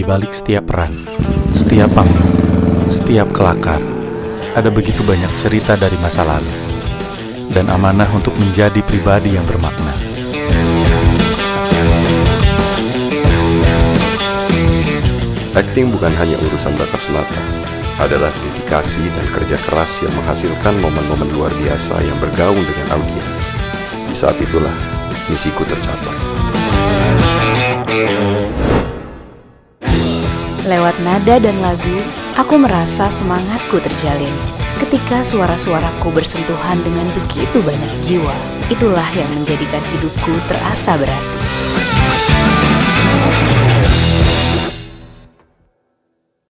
balik setiap peran, setiap panggung, setiap kelakar, ada begitu banyak cerita dari masa lalu, dan amanah untuk menjadi pribadi yang bermakna. Akting bukan hanya urusan bakat semata, adalah dedikasi dan kerja keras yang menghasilkan momen-momen luar biasa yang bergaung dengan audiens. Di saat itulah misiku tercapai. Lewat nada dan lagu, aku merasa semangatku terjalin. Ketika suara-suaraku bersentuhan dengan begitu banyak jiwa, itulah yang menjadikan hidupku terasa berarti.